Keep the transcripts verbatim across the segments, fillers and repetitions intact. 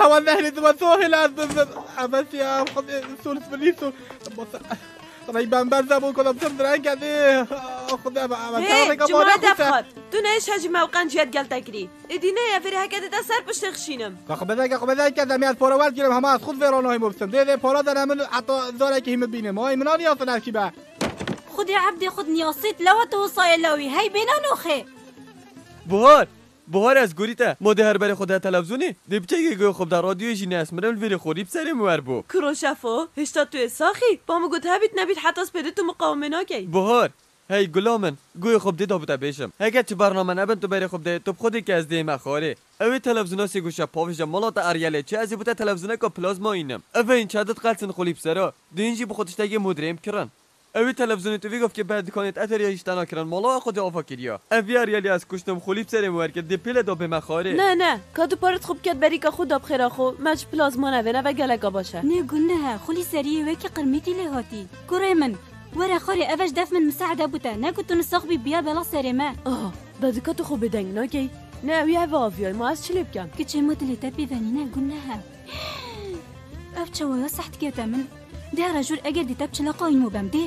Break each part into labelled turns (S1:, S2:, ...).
S1: توضح لي وسهل بس يا خذ سولف بليسو طيب بنزل وكذا بصدر كذا خذ
S2: هي جمعة دفخر تو نيش هجي موقعن جيت قال تكري ادينا يا فري هكذا تسر بشتخشينم
S1: قبل قبل كذا مئة فوروات كلام هماس خذ فيرانو مبسم ده ده فورا ده من حتى زارك هم بينه ما من أنا أصلا كيبا
S3: خذ يا عبدي خذ نياصيت لو توصي لوي هاي بينا نوخي
S4: بهار بهار از گوریته ما ده هر بر خود تلویزیونی دی بچه گو خوب در رادیو جی ناس مرم ویری خوری بسری مور بو
S2: کروشافو هشتا تو ساخی با ما گفت هبیت نبیت حتی سپده تو مقاومه ناکی
S4: بهار هی گلامن گوی خوب دی دابتا بیشم اگه تو برنامه نبند تو بری خوب دی تو خودی که از دی مخاره اوی تلویزیونا سی گوشه پاویش مالات اریاله چه ازی بوده تلویزیونا کا پلازما اینم اوی این چادت قلسن خولی بسرا دینجی بخودش تاگه مدریم کرن اوی تلویزیون تو گفت که بعد کانت اتریا اشتنا کردن مالا خود آفاکریا اوی اریالی از کشتم خولیب سر مور که دی پیل دو به مخاره
S2: نه نه کادو پارت خوب کرد بری که خود آب خیره خو مچ پلازما نه نه و گلگا باشه
S3: نه گنده خولی سریه وکی قرمیتی لهاتی کوره من ورا خوري افاش داف من مساعده بوتا نكنت نسخبي بيا بلا سريما
S2: اه بعد كاتو خو بدنگ ناكي نه ويا وافيا ما از چلي بكم
S3: كيتش مودلي تبي فانينا قلناها افتشوا يا صحت كيتا من ده رجل اجد تبش لقاين مو بمدي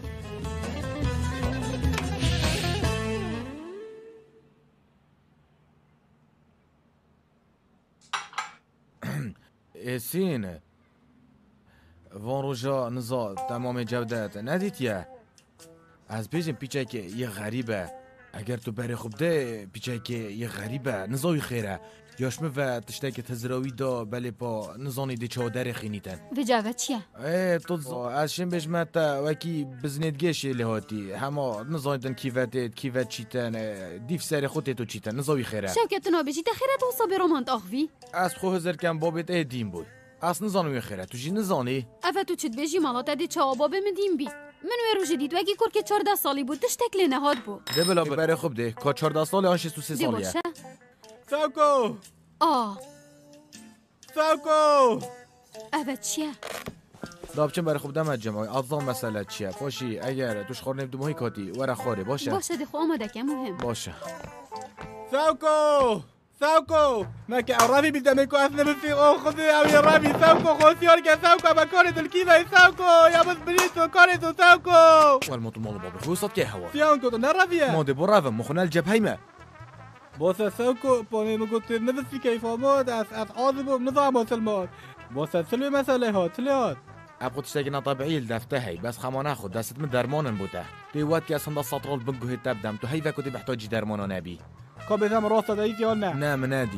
S5: سين وان روژا نزا تمام جودت ندید یه از بیجم پیچه که یه غریبه اگر تو بری خوب ده پیچه که یه غریبه نزاوی خیره یاشمه و تشته که تزراوی دا بله پا نزانی دی چادر خینیتن
S3: وجاوه چیه؟
S5: ای تو از شن بجمه تا وکی بزندگیشی لحاتی همه نزانیدن کیوتت کیوت چیتن دیف سر خودت تو چیتن نزاوی خیره
S3: شوکتنا بجی تخیرت و صابی رومانت آخوی؟
S5: از خو هزر کم بابت ای دیم بود از نزانوی خیره تو جی نزانی؟
S3: افا تو چید بجی مالات دی چا بابه مدیم بی من وی رو جدید وگی کور که چارده سالی بود تشتک لنهاد بود
S5: ده بلا بره خوب ده که چارده سالی آنش تو سه سالیه
S1: ساوکو
S3: آه
S1: ساوکو
S3: افا چیه؟
S5: دابچن بره خوب دمت جمعی ازام مسئله چیه فاشی اگر توش خور نمیدو ماهی کاتی ورا خواره باشه
S3: باشه دی خو آماده که مهم
S5: باشه
S1: ساوکو ساوكو ماك الرافي بدمكو اثنى في خذ يا رافي ساوكو خوسيور كا ساوكو بكارت الكيفا ساوكو يا بس بريتو كارتو ساوكو
S5: والموت مال بابا هو صوت كي هوا
S1: سيانكو نرافيا
S5: ما دي برافا مخنا الجبهيمه
S1: بوسا ساوكو بوني مقلت نفس في كيف مود اس عاذب بنظام سلمان بوسا سلمي مساله ها تليات
S5: ابغى تشتاقنا طبيعي لدفتهي بس خما ناخذ دست من درمان بوده دي وقت كي اصلا السطرول بنقه تبدم تو هيفا كنت بحتاج درمان نبي
S1: كم ثم راسة دايتي ولا
S5: نعم نادي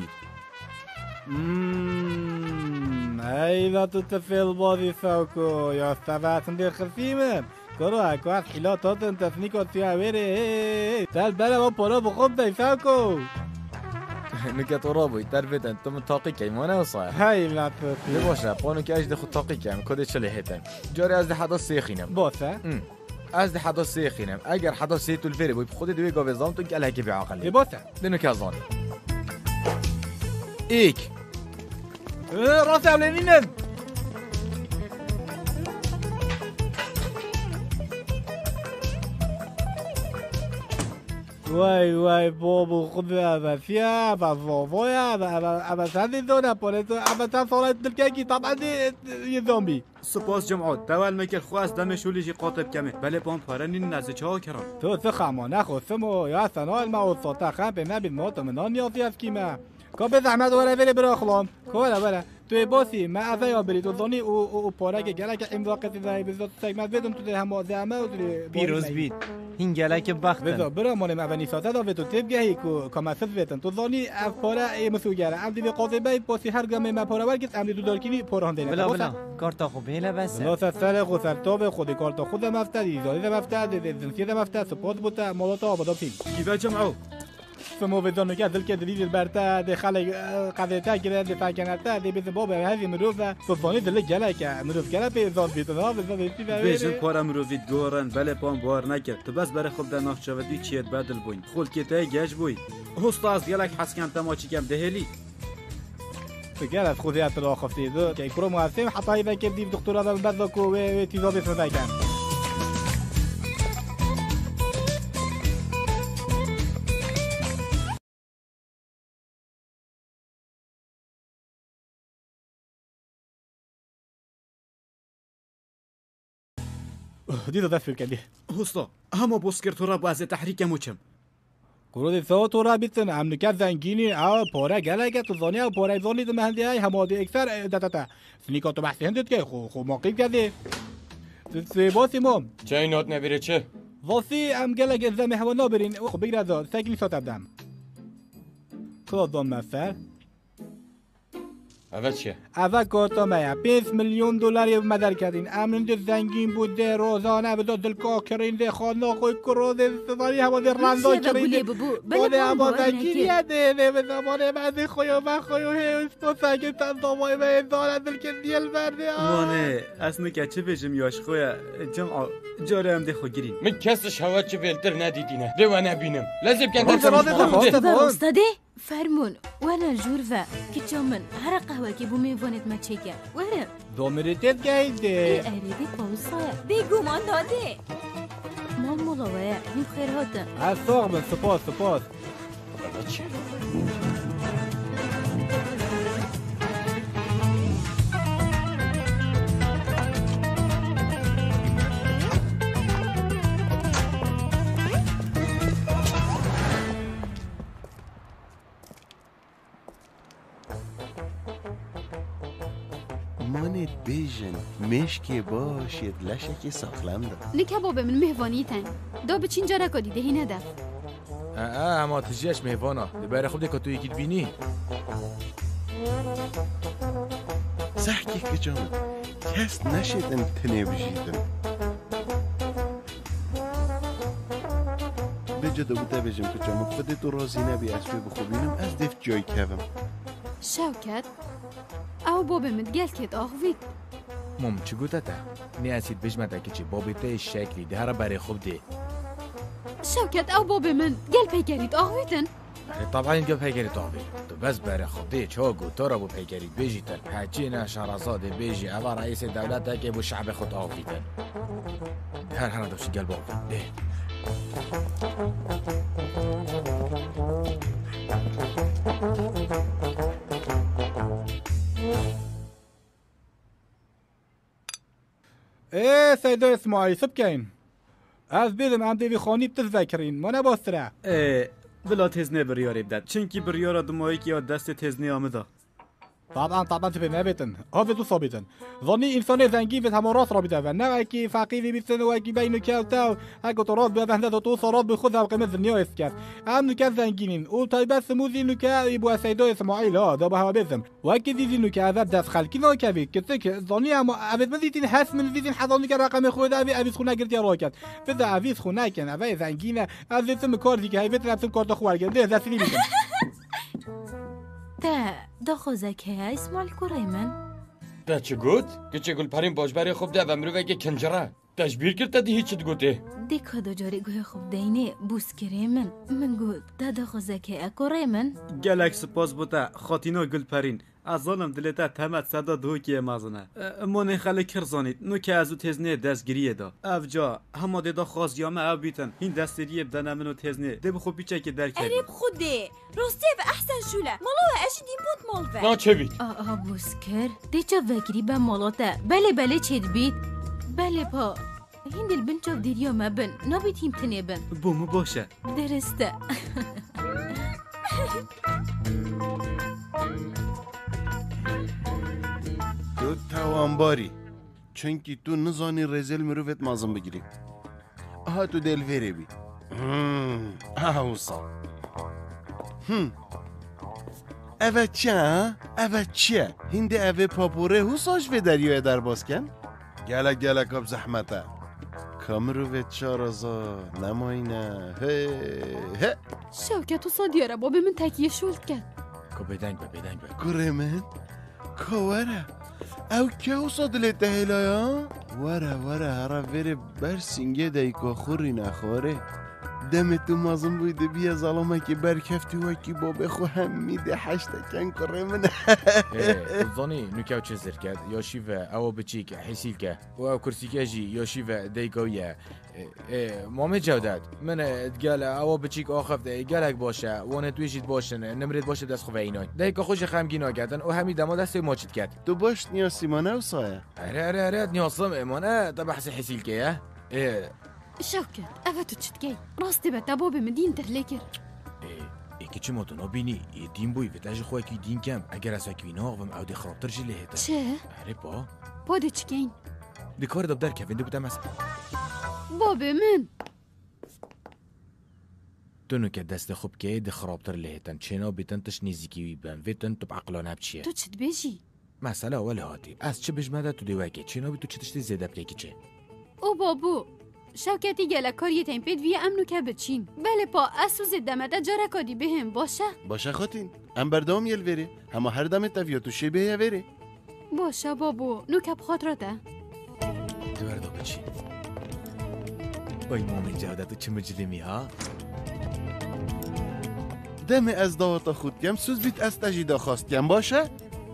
S1: اممم هيدا تتفيل بادي ساوكو يا سبعة ندير خفيمة كروها كواحد حيلات انت تفنيكو فيها ويري تال بلا ما بورا بخوب داي ساوكو
S5: نكت رابوي تربيت انت من طاقي كي ما نوصل
S1: هاي لا
S5: تفي باشا بانو كي اجد خود طاقي كي كودي چلي هيتن جاري از ده حدا سيخينم
S1: باسا
S5: از ده حدا سيخينم اگر حدا سيتو الفيري بوي بخودي دوي قاوزام تو قال هكي بعقل
S1: باسا
S5: دينو كازاني ايك
S1: راسي اولينين واي واي بابو خذ هذا فيها بابا يا بابا هذه زونا بوليتو اما تصورت الكاكي طبعا دي زومبي
S6: سپاس جماعت دول میکر خواست دم شولیجی قاطب کمه بله پام پرنین نزدیچه ها کرد
S1: تو سخما نخوستمو یا سنا الموصوطة خم به نبید موت منان نیازی از کیمه که به زحمت وره بره برا خلام که وره وره توی باسی ما از یا برید و زانی او او پاره که گله که این وقتی زایی بزرگ سگمت بدم تو ده هم زحمه و توی
S7: پیروز بید این گله که بختن
S1: بزرگ برا مال مبنی سازه دا تو تبگهی که کمسز بدن تو زانی از پاره مسوگره عمدی به قاضبه باسی هر گمه ما پاره ورگت عمدی تو دارکینی پاره هنده
S7: بلا بلا کارتا خوب هیله بسه
S1: بلا سر خود سرتاب خودی کارتا خود مفتدی زاده مفتد زنسیه مفتد سپاس بوده مالاتا آبادا پین
S6: کیوه جمعو
S1: سمو بدون که دل که دلیل برتا دخل قضیه که دفاع کنه دی بیز بابا هذه مروف فضانی دل گله که مروف گله به زاد بیتنا به زاد بیتی
S6: بیشتر پارا مروفید گورن بله پام بار نکرد تو بس برای خوب در نخچوادی چیت بدل بوین خود که تای گش بوی هستاز گلک حسکن تماچی کم دهلی
S1: فكرة خذيها تلو خفتي ذو كي كرو مؤسسة حتى إذا كنت دكتور هذا بدك وتيزابي في ذاك دیدو دست بکردی
S6: هستا همه بسکر تو را باز تحریک موچم
S1: قرود سو تو را بیتن هم نکرد زنگینی او پاره گلگه تو زانی او پاره زانی تو مهندی های هماده اکثر دتتا سنیکا تو بحثی هندت که خو خو موقعیب کرده سوی باسی مام
S4: چه اینات نبیره چه؟
S1: واسی هم گلگه زمه هوا نابرین خب بگیر از داد سگلی ساتب دم کلا دان مفر
S4: اول چیه؟
S1: اول کارتا میا بیست میلیون دلاری مدر کردین امنده زنگین بوده روزانه بدا دلکا کرینده خانه خوی کروده سواری هماده رندا کرینده باده هما زنگینیه ده ده به زمانه منده خویو من خویو هیوز تو سگه تنظامای به انسان دل که دیل برده
S6: مانه اصلا که چه بجم یاش خویا جمع جاره هم ده خو گرین
S4: من کسش هوا چه بلتر ندیدینه ده و نبینم لازم کن
S3: استاده فرمون وانا الجورفة كتشو من هر قهوة كي بو ميفونت ما تشيكا ورم
S1: دومرتت جايده
S3: اريدي قوصة دي قومان دادي مال مولوية من خير هاتا
S1: عالصاغ من سپاس سپاس
S4: اول چیه؟
S8: مانت بیژن مشکی باشید لشکی ساخلم ده
S9: نکه بابه من مهوانیتن دا به چین جارا کدی دهی ندف
S5: اه اما تجیش مهوانا ببره خوب ده که تو یکی بینی
S8: زحکی که جان کس نشیدن تنه بجیدن بجده بوده بجم که جان خودت تو رازی نبی اسبه بخوبینم از دفت جای کهوم
S9: شوکت او بابه من گل کد آخوید
S5: مم چی گوته تا؟ نیاسید بجمده که چی بابی تای شکلی ده هر بره خوب ده
S9: شوکت او بابه من گل پیگرید آخویدن
S5: طبعا این گل پیگرید آخوید تو بس بره خوب ده چه گو تو را بو پیگرید بیجیتن هچی نه شهرزاده بیجی اوا رئیس دولت که بو شعب خود آخویدن هر هر دوشی گل باقید ده
S1: ايه سيدو اسماعيل سبكين از بیدم ام دیوی خانی بتذکرین ما نباستره
S6: بلا تزنه بریاری بدد چنکی بریارا دمایی که یا دست تزنه آمده
S1: طبعا طبعا تبي نبتن هذا تو صابتن ظني انسان زنگی و همون راست رابطه و نه کی فقیری بیتن و کی بین کاوتا هاگو تو راست به هنده تو صارات به خود قیمت دنیا اسکت ام نکه زنگینین او تایبت سموزی نکه ابو سیدو اسماعیل ها ده به بزم و کی دیزی نکه از دست خلکی نو کوی که که ظنی اما ابد مزیتین حس من دیزین حضانی که رقم خود ابي ابي خونه گرتی راکت بده اویز خونه کن اوی زنگینه از اسم کاری که هیبت رفتن کارت خوار گرده دستی میکنه
S3: تا دا خوزک های اسمال کوریمن
S4: ده چه گوت؟ که چه گل پرین باجبری خوب ده و مروه که کنجره تشبیر کرد تا دی هیچ گوته
S3: دی که دا جاری گوه خوب دینه بوس کریمن من گوت دا دا خوزک های کوریمن
S6: گلک سپاس بوده خاطینا گل پرین از آنم دلتا تمت صدا دو که مازنه من خاله کرزانید نو که از او تزنه دستگیریه دا افجا همه دا خواست یامه او بیتن این دستگیریه بدن منو تزنه ده بخو بیچه که در کردی
S2: اريب خدي روستي احسن شوله مالوه اش دي بوت مالفه
S4: نه چه بید؟
S3: آه آه بوس کر دی چا وکری با مالاتا بله بله چید بید بله پا هند البن چاو دیریا ما بن نابید هیم تنه بن
S6: بومو باشه
S3: درسته
S8: تو توانباری چونکی تو نزانی رزل مروفت مازم بگیری آها تو دل ویره بی اوصا هم اوه چه ها؟ اوه چه؟ هنده اوه پاپوره حساش به دریای در باز کن؟ گلک گلک اب زحمته کامروفت چارازا نماینه هی هی
S9: شوکت و صادیاره بابه من تکیه شولد کرد
S5: که بدنگ به بدنگ به
S8: گره من کوره او که او صادلت دهیلایا وره وره هره وره برسینگه دیکا خوری نخوره دم تو مازم بویده بیا ظلامه که برکفتی و که بابه خو هم میده حشته کن کره من
S5: ظنی نکاو چه زر کرد یا شیوه او بچیک حسیل که و او کرسی که جی یا شیوه دیگاویه مامه جودت من اتگل او بچیک آخف ده گلک باشه وانه تویشید باشن نمرد باشه دست خواه اینای دیگه خوش خمگینا کردن و همی دما دست ماچید کرد
S8: تو باش نیاسی مانه و سایه
S5: اره اره اره نیاسم امانه تا بحث حسیل که اه
S9: شوکت اوه تو چت کی راستی به تبا به مدین ترلی کر
S5: ایکی چه ماتو نبینی یه دین بوی و تاج خواه که دین کم اگر از اکوی ناغم او دی خرابتر جی لهتا
S9: چه؟
S5: اره با
S9: با دی چکین
S5: دی کار دب در کفنده بودم از
S9: باب من
S5: تونو که دست خوب که دی خرابتر لهتن چنا بیتن تش نیزیکی وی بن ویتن تو بعقلان هبچیه
S9: تو چت بیجی؟
S5: مسئله اول هاتی از چه بجمده تو دیوکه چنا بی تو چه تشتی زیده بکی چه
S9: او بابو شوکتی گله کاریه تین پید وی امنو که بچین بله پا اسوز دمده جاره کادی به هم باشه
S8: باشه خاتین ام بردام یل وره اما هر دم تفیا تو شبه یا وره
S9: باشه بابو نو که بخاطرته
S5: دواردا بچین اوی مومن جوده تو چه مجرمی ها
S8: دم از داوتا خود کم سوز بیت از تجیدا خواست کم باشه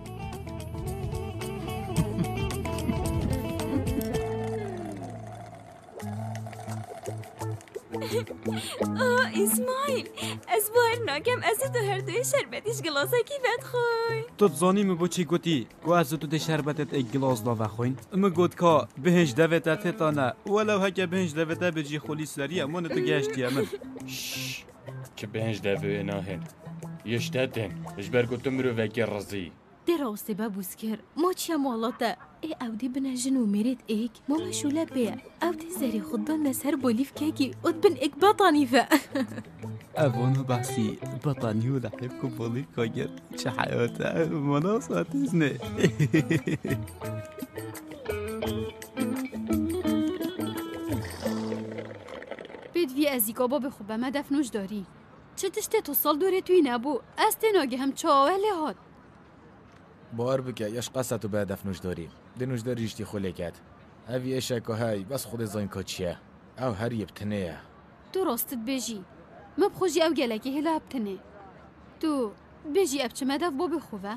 S10: آه اسماعیل از باهر ناکم از تو هر دوی شربتیش گلاسه کی بد خوی
S6: تو زانی مو چی گوتی گو از تو ده شربتت ای گلاس دا وخوین ام گوت کا بهش دوتا تتانه ولو هک بهش دوتا بجی خلی سری امون تو گشتی من
S11: که بهش دوتا ناهن یشتتن اجبر گوتم رو وکی رزی
S3: دراسته بابوس کر ما چیا مالاته ای اودی بنجن و میرید ایک ما مشوله بیا اودی زری خودان نسر بولیف کیکی اد بن ایک بطانی فا
S6: اوانو بحثی بطانیو لحب کو بولیف کاگر چه حیاته مناصات ازنه
S9: بید وی ازیکا باب خوبه ما دفنوش داری چه تشته تو سال دوره توی نبو از تناگه هم چاوله هات
S5: باور بکه یش قصه تو به دفنوش داری دنوش داری اشتی خوله کد اوی اشکا های بس خود زاین که چیه او هر یبتنه
S9: تو راستت بیجی ما بخوشی او گلگه هلا ابتنه تو بیجی اب چه مدف باب خوبه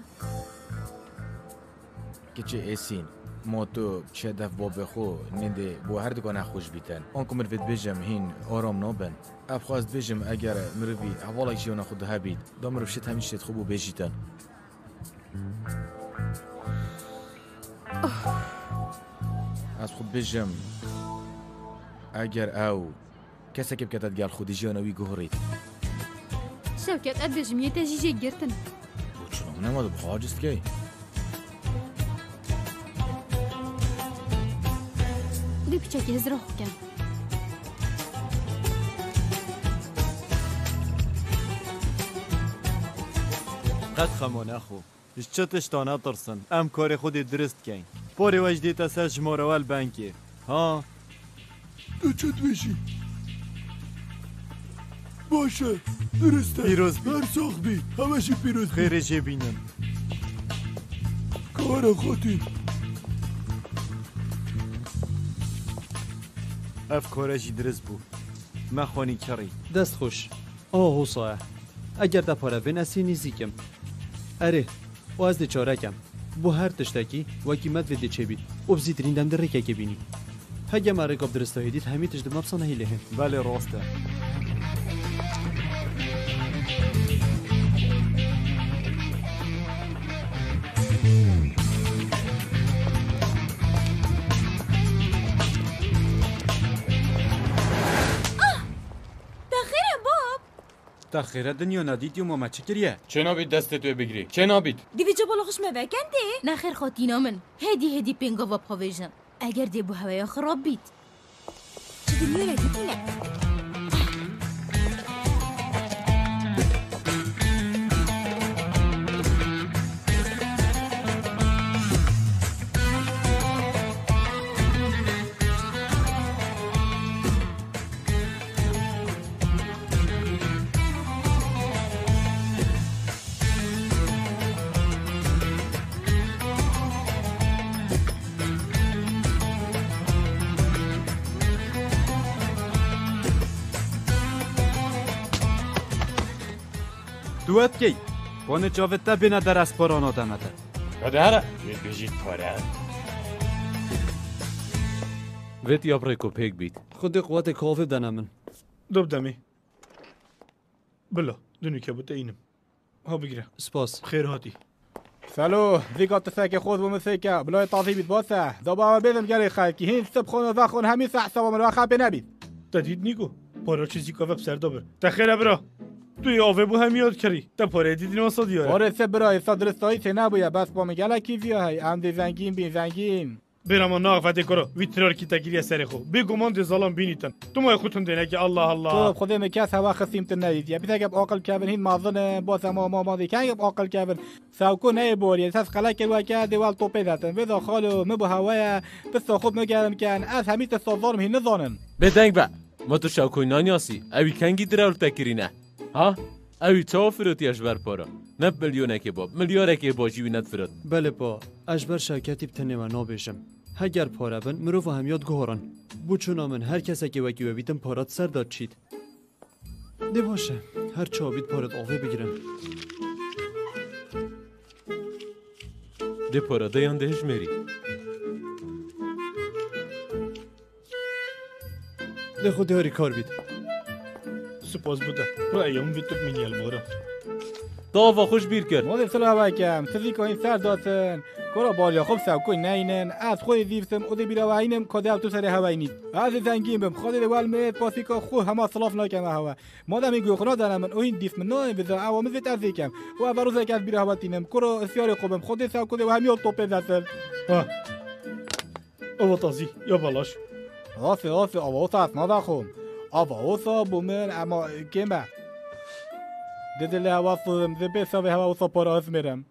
S5: که چه ایسین ما تو چه دف باب خو ننده بو هر دکانه خوش بیتن آنکو مروید بیجم هین آرام نابن اب خواست بیجم اگر مروی حوالا جیونا خود ها بید دا مروف شد همین شد خوبو بیجیتن از خود بیجم اگر او کسی که بکتت گل خودی جیانوی گوهرید
S9: شوکت اد بیجم یه تجیجه گرتن
S5: بود چنو نماده بخواه جست که
S9: دی پیچه که هزرا خود کن
S7: قد خمانه خو چتش تا نترسن ام کار خودی درست کن پاری وجدی تا سر شمارول بنکی ها
S8: تو چت بشی باشه درسته
S7: پیروز بی
S8: هر ساخ بی همشی پیروز بی
S7: خیره جه بینن
S8: کار خاطی
S7: اف کارجی درست بو مخوانی کری دست خوش آه حسایه اگر دا پاره بنسی نیزیکم اره و از دی چارکم بو هر تشتکی و قیمت ویدی چه بید و بزیدرین دم در ریکه که بینی هگه ما رکاب درسته هیدید همی تشد مبسانه هیله هم بله راسته
S6: تخیره دنیا ندید یا ماما چه کریه؟
S11: چه نابید دست توی بگیری؟ چه نابید؟
S10: دیوی جا بالا خوش مبکنده؟
S3: نخیر خاطینا من هدی هدی پینگا و پاویژن اگر دی بو هوایا خراب بید
S10: چه دنیا ندیدینه؟
S6: دوات کی؟ بانه جاوت تا بینه در اسپاران آدمه ده
S11: کدره؟ وید بجید پاره
S4: وید یا بریکو پیک بید خود قوات کافی بدنه من
S1: دب دمی بلا دنو که بوده اینم ها بگیره
S4: سپاس
S1: خیر هاتی سالو ذيك تساكي خذ ومسيكا بلا تعظيم بوسه دابا بدم جري خالكي هين سب خون و خون همین ساعت سوا من خا بنبید
S12: دادید نیگو پارا چیزی که وب سر دابر تخیل برا توی آوه بو هم یاد کری تا پاره دیدین واسه دیاره
S1: آره سه برای صدر سایی ته نبویا بس با مگلا کی ویای ام دی زنگین بین زنگین
S12: برام ناق فته کرو ویترار کی تگیری سر خو بگمان دی ظالم بینیتن تو ما خودتون دینه که الله الله
S1: تو خودم مکاس هوا خصیم تنید یا بیتگب عقل کابن هین مازن با سما ما ماضی کاگب عقل کابن ساوکو نه بوری اساس خلاک الواکا دیوال توپی داتن ودا خالو مبو هوایا بس خود مگرم کان از همیت صدارم هین نزانن
S13: بدنگ با ما تو شاوکوی نانیاسی اوی کنگی درال تکرینه ها اوی چاو فرات یشبر پارا نه میلیونه که باب میلیاره که باشی وینت فرات
S7: بله با اجبر شرکتی بتنه و نابشم هگر پاره بن مرو هم یاد گهران بو چون من هر کسی که وکی ویدم پارات سر داد چید ده باشه هر چابید پارات آوه بگیرن
S13: ده پاراده یان دهش میری
S7: ده خود هاری کار بید
S12: سپاس بوده رو ایام بیتوب مینیل بارا
S13: داوا خوش بیر کرد
S1: مادر سلام علیکم تزی که این سر داتن کرا باریا خوب سب کوی نینن از خود زیرسم او دی بیرا وینم کدام تو سر هوایی نید از زنگیم بم خود دوال میت پاسیکا خو همه صلاف نکم هوا مادر میگو خنا دارم من اوین دیس من نه بذار عوام زت از یکم و بروز یک از بیرا هوا تینم کرا اسیار خوبم خود سب کوی و همیال توپ دستل
S12: ها او تازی یا بالاش
S1: آفه آفه آواز مادر خوم آواز بومن اما کمه دیدی هواسم زبه سوی هوا و پارا از میرم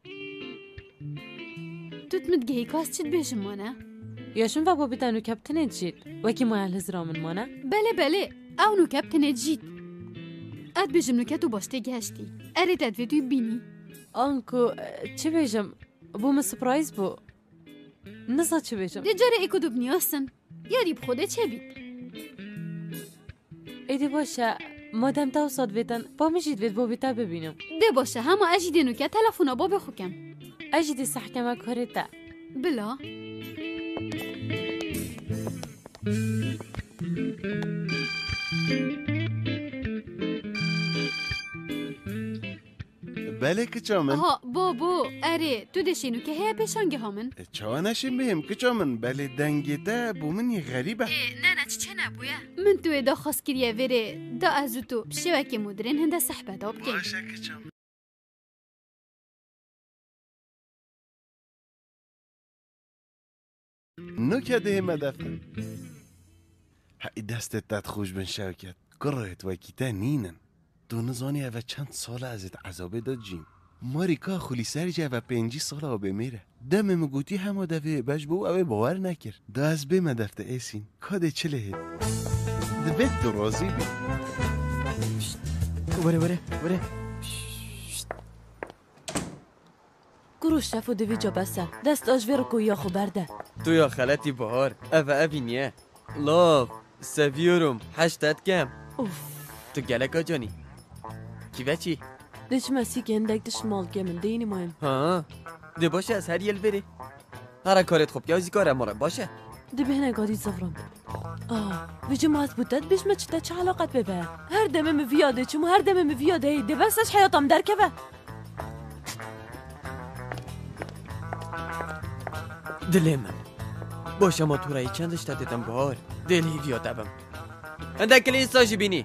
S9: توت متجهي كاس تشد بيش مانا
S2: ياشون بابا بتانو كابتن جيت وكي ما الهزرا من مانا
S9: بله بله او نو كابتن جيت اد بيجم نكاتو باشتي جهشتي اريد اد فيديو بيني
S2: انكو چه بيجم بو من سپرایز بو نزا چه بيجم
S9: دي جاره ايكو دوبني اصن ياري بخوده چه بيت
S2: ایدی باشه مادم تا وصاد ویتن با میشید وید بابیتا ببینم
S9: ده باشه همه اجیده نو که تلفونا با بخوکم
S2: اجیدی سحکمه کاریتا
S9: بلا
S8: بله کچامن
S9: ها بابو اره تو دشینو که هی پیشانگه هامن
S8: چا نشیم بهم کچامن بله دنگیتا بو من یه غریبه
S9: نه نه چه نبویا من تو ادا خاص کریه وره دا ازو تو بشوکه مدرن هنده صحبه دا بکن
S8: باشه کچامن نو که ده ما دفتن های دستت داد خوش بن شوکت گرایت وکیتا نینن تو نزانی اوه چند سال ازت عذابه داد جیم ماریکا خولی سرجه و پنجی سال آبه میره دم مگوتی همه دوه بش بو اوه باور نکر دا از به مدفته ایسین کاده چله ده بیت تو رازی بی
S7: وره وره وره
S2: گروش شفو دوی جا بسه دست آجوه رو یا خو برده
S4: تو یا خالتی بهار اوه اوی نیه لاف سویورم هشتت کم
S2: اوف
S4: تو گلکا جانی کیوه چی؟
S2: دیش مسی که اندک دش مال گمن دینی مهم
S4: ها ده باشه از هر یل بری هر کارت خوب یازی کاره ماره باشه
S2: ده بهنه گادی زفرم آه ویجه ماز بودت بیش ما چطه چه علاقت ببه هر دمه مویاده چمو هر دمه مویاده ده بسش حیاتم در که به
S4: دلی من باشه ما تو رایی چندش تدیدم بهار دلی ویاده بم اندک کلی استاشی بینی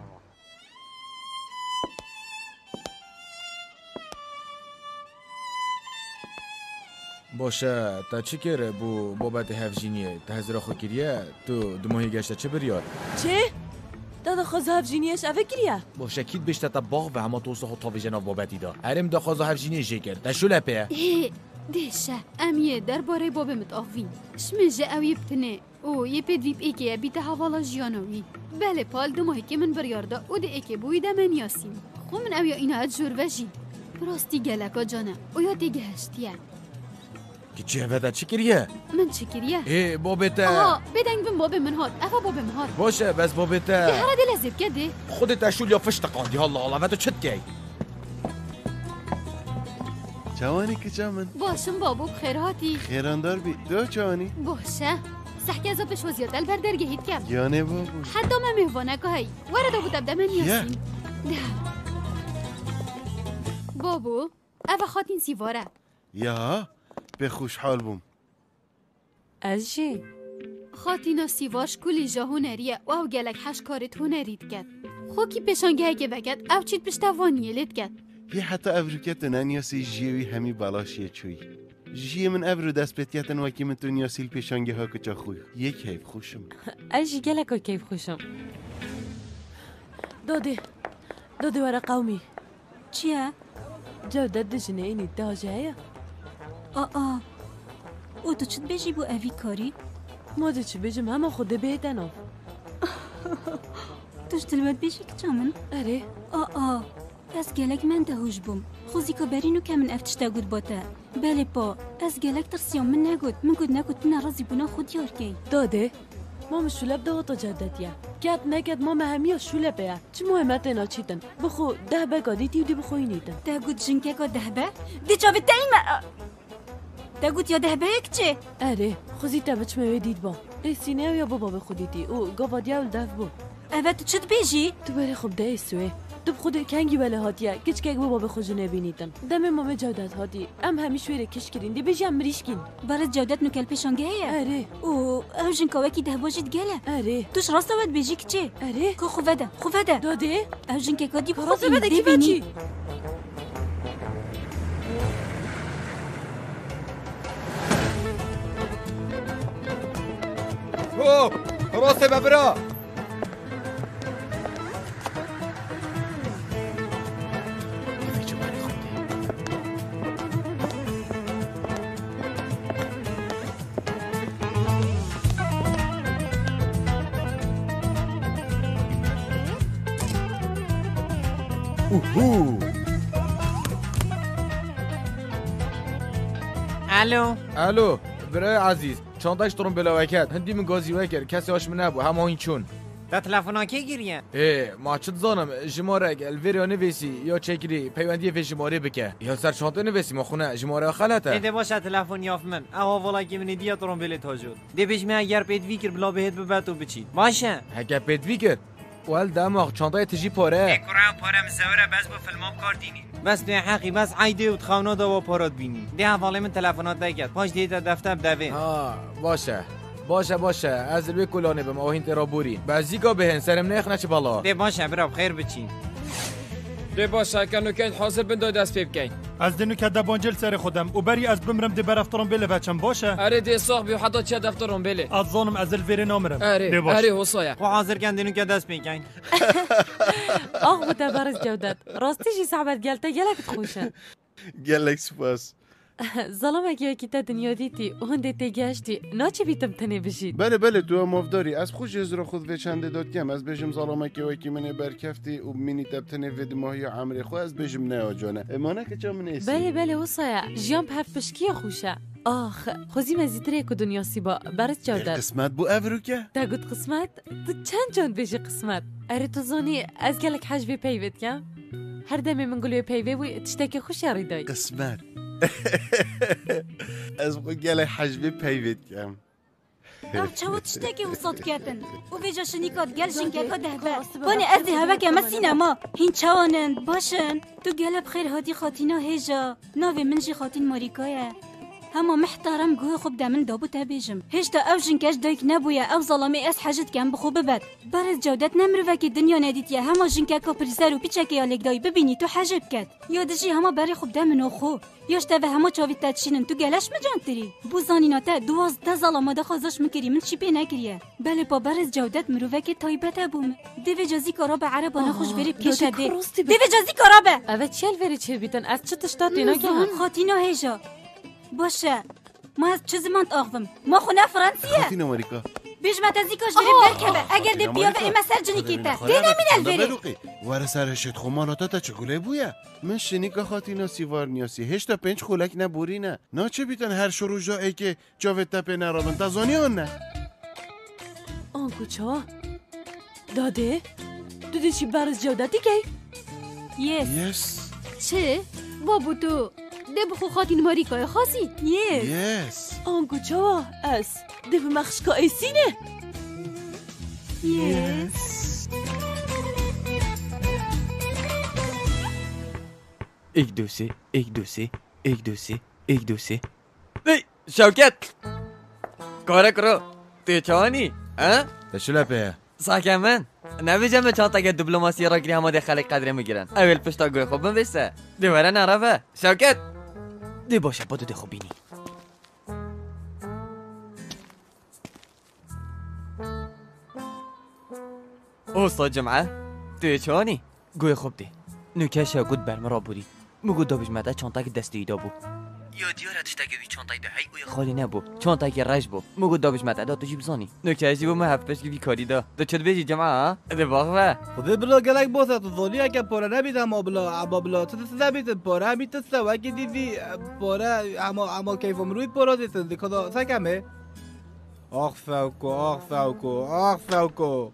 S5: باشه تا چی کره بو بابت هفجینیه تا هزرا خو کریه تو دو ماهی گشته چه بریار
S2: چه؟ دادا خواه هفجینیش اوه کریه
S5: باشه کید بشته تا باغ و همه توسه خود تاوی جناب بابتی دا هرم دا خواه هفجینیه شکر تا شو لپه
S9: ای دیشه امیه در باره بابه متاوین شمجه اوی بتنه او یه پید ویب ایکه بیته حوالا جیانوی بله پال دو ماهی که من بریارده او ده ایکه بوی ده من یاسیم خو من اویا اینا اد جور وجی براستی گلکا جانه او یا دیگه هشتیه
S5: که چه ودا چی کریه؟
S9: من چی کریه؟
S5: ای بابته
S9: آها بدنگ بم بابه من هاد افا بابه من هاد
S5: باشه بس بابته
S9: یه هره دل ازیب کده
S5: خودت اشول یا فشت قاندی الله الله و تو چت گی
S8: چوانی کچامن
S9: باشم بابو بخیر هاتی
S8: خیراندار بی دو چوانی
S9: باشه سحکی ازا پیش وزیاد البر درگه هید کم
S8: یانه بابو
S9: حتی من مهوانه که هی ورد بودم ده من یاسین ده بابو اوه خاتین سیواره
S8: یا به خوشحال بوم.
S2: از چی؟
S9: خاتینا سیواش کلی جا هنریه و او گلک حش کارت هنرید کد خو کی پشانگه که بگد او چید پشتوانیه لید کد
S8: یه حتی افروکت نانیاسی جیوی همی بالاشیه چوی جی من افرو دست بتیتن وکی من تونیاسی الپشانگه ها کچا خوی یک حیف خوشم
S2: از جی گلک و کیف خوشم. داده داده ورا قومی
S10: چیه؟
S2: جودت دجنه اینی داجه
S10: آه آه او تو چید بجی بو اوی کاری؟
S2: ما ده چی بجم همه خوده بیدنم
S10: توش دلوت بیشی که من؟
S2: اره
S10: آه آه از گلک من دهوش بوم خوزی که برینو که من افتشتا گود باته بله با از گلک ترسیام من نگود من گود نگود تو نرازی بونا خود یار کی
S2: داده ما مشولب دوتا جدتیه کت نکت ما مهمی شولبه چه مهمت اینا چیدن بخو ده بگادی دیودی بخوی نیدن
S10: ده گود جنکه که ده به دی چاوی تایمه ده گود یا ده به یک چه
S2: اره خوزی تا بچ موی دید با رسینه و یا بابا بخودی دی او گابا دیول دف بو
S10: اوه تو چد بیجی؟
S2: تو بره خوب ده سوه تو بخود کنگی ولی هاتیه کچ که بابا بخود نبینیدن دم مام جودت هاتی ام همیش ویره کش کرین دی بجی ام مریشکین
S10: برای جودت نکل پیشانگه هیه
S2: اره
S10: او او جنکاوکی ده باجید گله
S2: اره
S10: توش راسته ود بیجی که چه
S2: اره
S10: که خوبه ده خوبه ده
S2: داده
S10: او جنکه که دی
S2: راسته بده کی بچی
S5: او راسته ببرا اوهو
S14: الو
S5: الو برای عزیز چانتاش ترون بلاوکت هندی من گازی وکر کسی هاش من نبو همه این چون
S14: دا تلفن که گیریه
S5: اه ما چت زانم جماره الویریا نویسی یا چکری پیوندی فی جماره بکه یا سر چانتا نویسی ما خونه جماره خلطه
S14: ایده باشه تلفن یاف من اوا والا که من دیا ترون بله تاجود دی پیش می اگر پید ویکر بلا بهت ببرد و بچید باشه
S5: اگه پید ویکر وال دماغ چانتای تجی پاره
S14: کرا پاره مزوره بس با فیلمام کار دینی بس تو حقی بس عیده و تخونا دا و پارات بینی دی حواله من تلفنات دیگه پاش دیتا دفتر دوی
S5: ها باشه باشه باشه از روی کلانه به ما هین ترابوری بعضیگا بهن سرم نخ نچ بالا
S14: دی باشه برا خیر بچین
S15: دی باشه کنو کن حاضر بن داد دست بکن
S12: از دنو که دبانجل سر خودم و بری از بمرم دی برفترم بله بچم باشه
S15: اره دی صاحبی و حدا چه دفترم بله
S12: از ظانم از الویر نامرم
S15: اره اره حسایا
S14: و حاضر کن دنو که دست بکن
S2: آخ بوده برز جودت راستیشی صعبت گلته گلکت خوشه
S8: گلک سپاس
S2: ظلام اگه یکی تا دنیا دیتی و هنده تیگشتی ناچه بیتم تنه بشید
S8: بله بله تو هم افداری از خوش از رو خود و چنده داد کم از بجم ظلام که وکی منه برکفتی و منی تبتنه ود ماهی عمری خو از بجم نه آجانه امانه که چه من ایسی
S2: بله بله وصایا جیان پهف پشکی خوشه آخ خوزی مزیدره که دنیا سیبا برز جودت
S8: قسمت بو افرو که؟
S2: تا گود قسمت؟ تو چند جان بیشی قسمت اره تو زانی از گلک حجبی پیوید کم؟ هر دمی من گلوی پیوی وی تشتاکی خوش یاری دای
S8: قسمت از خو گله حجبی پیوید کم
S10: او چاو تشتاکی وصاد کردن و بیجا شنیکات گل جنگه که ده به بانی از ده هوا که ما سینما هین چاوانند باشن تو گله بخیر هادی خاتینا هیجا ناوی من جی خاتین ماریکایه هما محترم گوه خوب دامن دابو تابیجم هشتا او جنکش دایک نبویا او ظلامی از حاجت کم بخو ببد برز جودت نمرو که دنیا ندیتیا هما جنکه که پریزر و پیچکی آلیک دای ببینی تو حاجب کد یادشی هما بری خوب دامن و خو یاشتا و هما چاوی تدشینن تو گلش مجانتری بوزانینا تا دوازده ظلامه ده خوازش مکری من چی پی نکریه بله با برز جودت مرو که تایبت بوم دیو جازی کارابه عربانه خوش بری بکشه دی دیو جازی کارابه
S2: اوه چیل وری چه بیتن از چه تشتاتی نگیان
S10: خاتینا هیجا باشه ما از چه زمان آقوم ما خونه فرانسیه
S8: خاتین امریکا
S10: بیش ما تزیکاش بریم برکبه اگر دی بیابه ایمه سر جنیکیته دی نمین الوری
S8: واره سرشت خماناتا تا چگوله بویا من شنیکا خاتینا سیوار نیاسی هشتا پنج خولک نبوری نه نا چه بیتن هر شروع جا ای که جاوید تپه نرابن تازانی آن نه
S2: آنکو چا داده دو دی چی برز جودتی که
S10: یس
S8: یس
S9: چه؟ بابو تو ده بخو خاتین ماریکای خاصی
S2: یس
S8: یس
S2: آنکو چا از ده بمخشکا ایسینه
S10: یس
S4: ایک دو سه ایک دو سه ایک دو سه یک دو سه ای شوکت کاره کرو توی چوانی ها؟
S5: تشلپه
S4: ساکن من نبیجم چانتا که دیپلماسی را گیری همه خلق قدره میگیرن اول پشتا گوی خوب بنویسه دیواره نرفه شوکت دی باشه با دو خوب بینی استاد جمعه توی چوانی گوی خوب دی نوکه شوکت برمه را بودی مگو دابیش مده چانتا که دستی دا بو یا دیاره تشتگوی چانتای ده هی اوی خالی نبو چانتای که رش بو مگو دابیش مده دا تو جیب زانی نوکه اشی بو مه هفت پشگی کاری دا دا چل بیجی جمعه ها ده باقوه
S1: خود بلا گلک باسه تو زانی اگه پاره نبیدم ما بلا اما بلا تو تسته بیدم پاره همی تسته و اگه دیوی پاره اما اما کیفم روی پاره دیتن دیکا سکمه آخ فوکو آخ فوکو آخ فوکو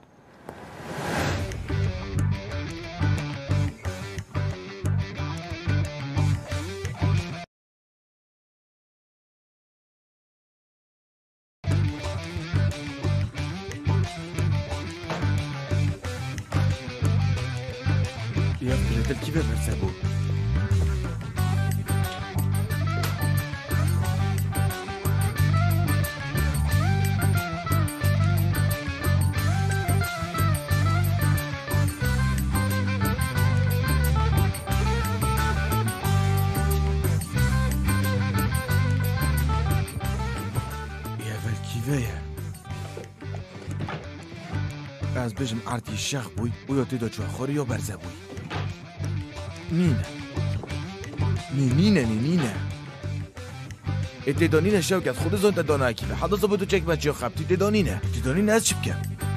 S5: تركيبه برسابو يا فالكيفاية از بجم عرضی شخ بوی و یا تیدا چوه خوری یا برزه بوی نینه نینه نینه اتدانینه شوکت خود زن تدانه اکیفه حدا زبا تو چک بچه خبتی تدانینه تدانینه از چی بکن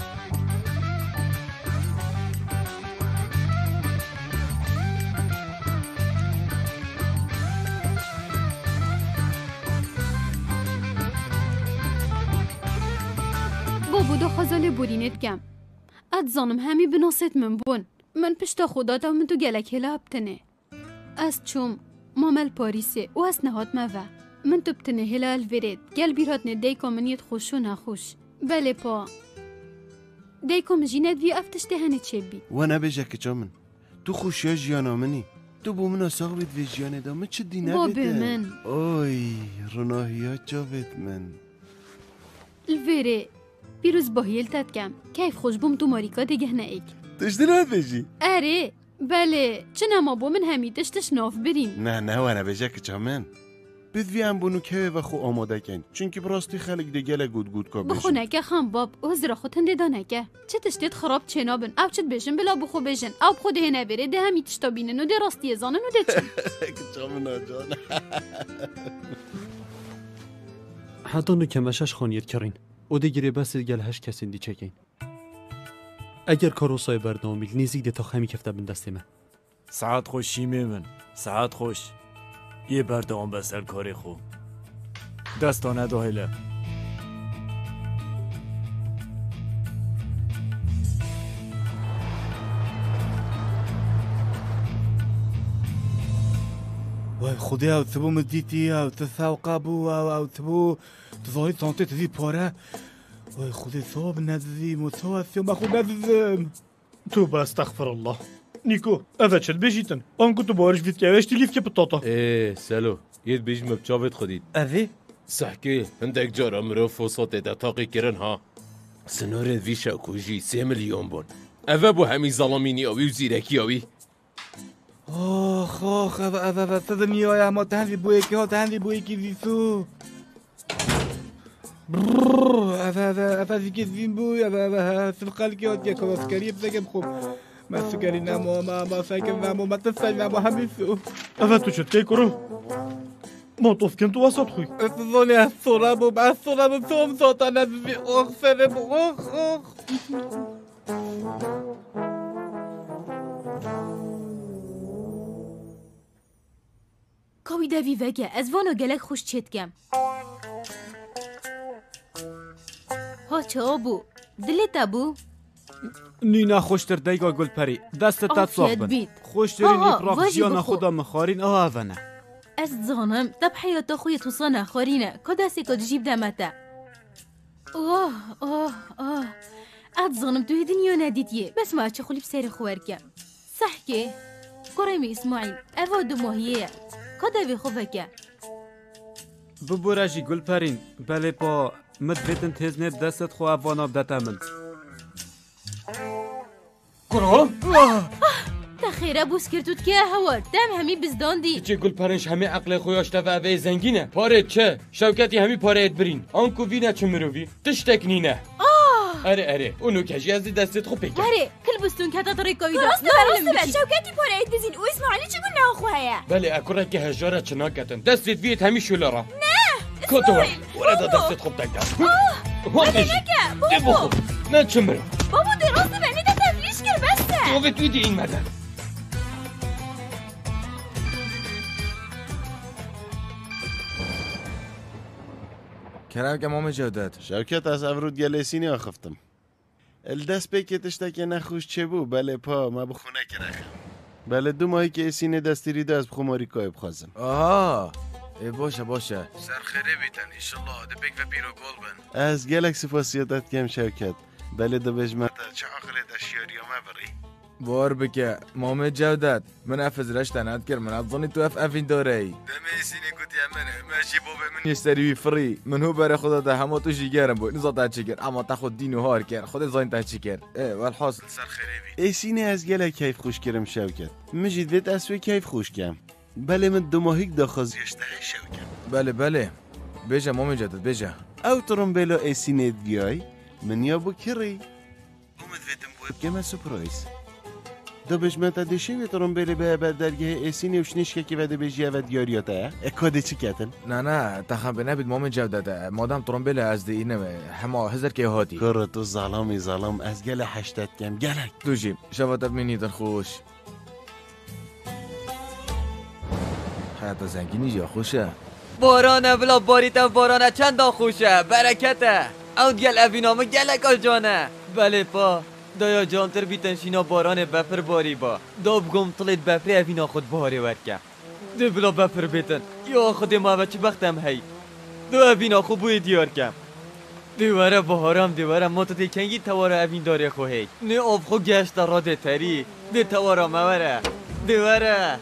S9: بابو دو خزاله بورینت کم اد زانم همی بناست من بون من پشتا خدا تا من تو گلک هلا بتنه از چوم مامل پاریسه و از نهات موه من تو بتنه هلا الورید گل بیرات نه دیکا منیت خوش و نخوش بله پا دیکا مجینت وی افتشته هنه چه بی
S8: و نبیجه که چامن تو خوشیا جیانا منی تو بو من اساق بید وی جیانه دا من چه دینه
S9: با
S8: بیده
S9: به من
S8: اوی رناهی جا بید من
S9: الوره بیروز باهیل تد کم کیف خوش بوم تو ماریکا دیگه نه ایک
S8: تشتی راحت بشی
S9: اره بله چه نما بو من همی تشتش ناف بریم
S8: نه نه و نبیجه که چامن بید وی هم بونو که و خو آماده کن چون که براستی خلق دیگه گود گود که بشن
S9: بخونه خام باب او زرا خود هنده دانه که چه تشتید خراب چه نابن او چت بشن بلا بخو بشن او بخو ده نبره ده همی تشتا بینن و ده راستی زانن و ده چن
S8: که چامن آجان
S7: حتی نو کمشش خانیت کرین او دیگه بس گل هش کسی دی چکین اگر کاروسای برنامه نیزی تا خمی کفته بن دست من
S16: ساعت خوشی من ساعت خوش یه بردام بسر کاری خوب دستانه داهله
S1: وای خدا او تبو مدیتی او تساوقا بو او او تبو تظاهری سانته تزی پاره وای خدا صاب نزدیم و سواسیون بخود نزدیم
S12: تو با استغفر الله نیکو اوه چل بجیتن آنکو تو بارش وید که اوش تلیف که پتاتا
S13: ايه سلو يد بيج مبجابت خديد
S1: اوه
S13: صحكي عندك جارة مرو فوسات دا تاقي كرن ها سنور فيشا كوجي سي مليون بون اوه بو همي ظلاميني اوي وزيركي اوي
S1: آخ آخ اوه اوه اوه سده میای اما تنزی بوی که ها تنزی بوی که زیسو اوه اوه اوه زیگه زین بوی اوه اوه سلقل که ها که کلاسکری بزگم خوب ما سکری نمو ما ما سکر نمو ما تسای نمو همیسو
S12: اوه تو چت که کرو ما توف کن تو وسط خوی
S1: افضونی از سرم و از سرم و سوم ساتن از بی آخ سرم آخ آخ
S3: کاوی دوی وگه از وانا گلک خوش چت کم ها چه آبو دلت ابو
S6: نینا خوشتر دیگا گل پری دست تا صاف بن خوشترین اپراق جیانا خدا مخارین آه نه
S3: از زانم دب حیاتا خوی تو صانه خارینه که دستی که جیب دمته آه آه آه از زانم توی دنیا ندیدیه بس ما چه خولی بسیر خوار کم صح که کرمی اسماعیل اوه دو ماهیه که دوی خوبه که
S6: ببورجی گل پرین بله پا مدفتن تزنه دستت خو افوانا بدتا من
S11: کرو؟
S3: تخیره بوس کردود که هوا دم همی بزداندی
S11: چه گل پرنش همه عقل خویاشته و اوه زنگینه پاره چه؟ شوکتی همی پاره برین آنکو وینه چه مروی تشتک نینه اره اره اونو کجی از دستت خوب بگم
S3: اره کل بستون که تا طریق کویده
S10: درسته درسته شوکتی پاره اید بزین او اسماعیلی چه گونه خواه
S11: بله اکره که هجاره چناکتن دستت ویت همی شولارا
S10: نه
S11: کتوه ورده دستت خوب تکتن
S10: بله نکه
S11: دی بخو نه چه مرو
S10: بابا درسته بنی ده تفلیش کر بسته
S11: تو ویدی این مدن
S5: کرم که مام جودت
S8: شوکت از اورود گلسینی آخفتم الدست بکی تشتکی نخوش چه بو بله پا ما بخونه که نخم بله دو ماهی که اسینه دستی ریده از بخماری که بخوازم
S5: آها ای باشه باشه
S8: سر خیره بیتن ایشالله ده بک و بیرو گل بن از گلک سپاسیاتت کم شوکت بله دو بجمتا چه آخره دشیاری ما بری
S5: بار بکه مام جودت من افز رشتنت کر من اظنی تو اف افین داره ای
S8: دمه اسینه گوتی امنه ماشی بابا من
S5: یستری فری من هو برای خدا ده همه تو جیگرم بود نزا تا چیگر اما تا خود دین و هار کر خود زاین تا چیگر اه والحاصل
S8: سر خیره بی اسینه از گلک کیف خوش کرم شوکت مجید ویت اسوی کیف خوش کم بله من دو ماهیک داخازیشته شوکت
S5: بله بله بیجه مام جودت بیجه
S8: او ترم بلا اسینه دیای من یا بو کری اومد ویتم بو بگم سپرایز دو بجمتا دشی و ترم بله به بعد درگه اسینه وشنش که وده بجیه و دیاریاته اکاده چی کتن؟
S5: نه نه تخم بنابید مام جودت مادام ترم بله از دی اینه همه هزار که هاتی
S8: کار تو ظلمی ظلم از گل هشتت کم گلک
S5: دو جیم شواتت منی در خوش حیات زنگینی جا خوشه
S4: بارانه بلا باریتا بارانه چند خوشه برکته اون گل اوینامه گلک آل جانه بله پا دایا جانتر بیتن شینا باران بفر باری با داب گم طلید بفر اوینا خود باری ورکه ده بلا بفر بیتن یا خود ما بچه بختم هی دو اوینا خوب بوی دیار کم دیواره بهارم دیواره ما تو تکنگی تواره اوین داره خو هی نه آب خو گشت راده تری ده تواره موره دیواره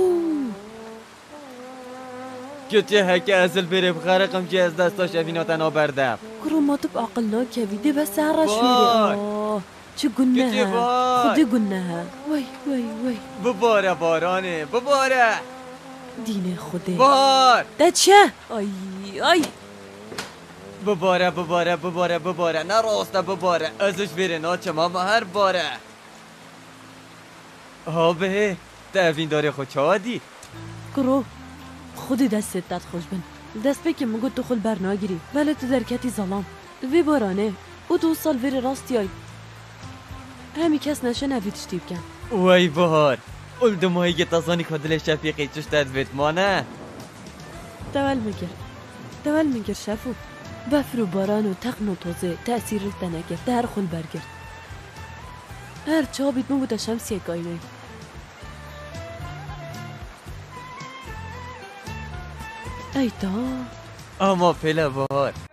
S4: که هکه ازل بره بخرقم که از دستاش اوینا تنا بردم
S2: کرو ما تو بعقل ناکوی ده بس سهرش میره چه گنه ها خودی گنه ها وای وای وای
S4: بباره بارانه بباره
S2: دین خوده
S4: بار
S2: ده چه آی آی
S4: بباره بباره بباره بباره نه راسته بباره ازش بره ناچه ماما هر باره ها به دوین داره خود چادی
S2: کرو خودی دستت داد خوش بن دست بکی مگو تو خل برناگیری ولی تو درکتی ظلام وی بارانه او دو سال ویر راستی آی همی کس نشه نوید شتیب کن
S4: وای بهار اول دو ماهی که تازانی که دل شفیقی چشت از بیت مانه
S2: دول میگر دول میگر شفو بفر و باران و تقن و توزه تأثیر رفته نگر در خل برگرد هر چا بیت مو بوده شمسیه گاینه ای تا
S4: اما پیله بهار